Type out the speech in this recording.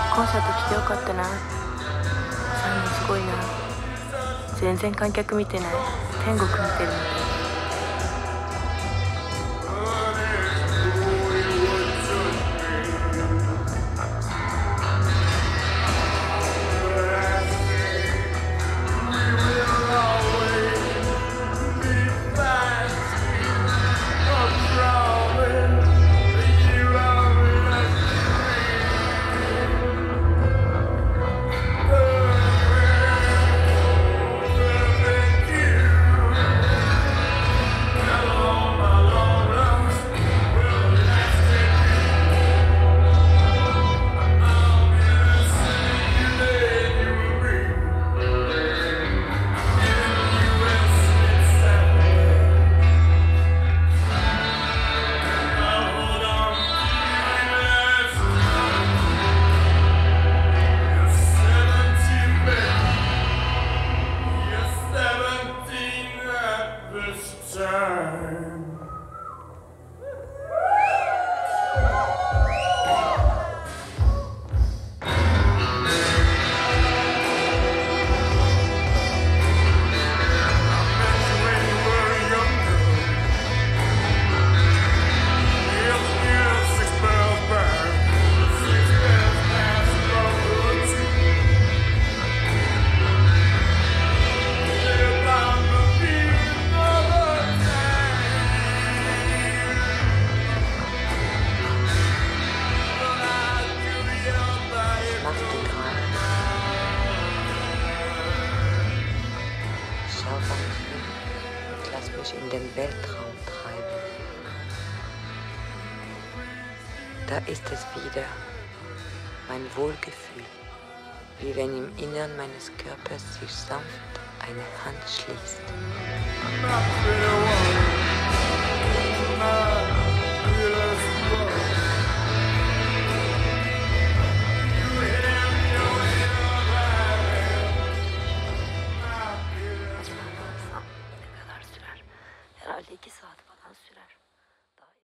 コンサート来てよかったな。3人すごいな。全然観客見てない。天国見てるみたい。 In den Weltraum treiben. Da ist es wieder, mein Wohlgefühl, wie wenn im Innern meines Körpers sich sanft eine Hand schließt.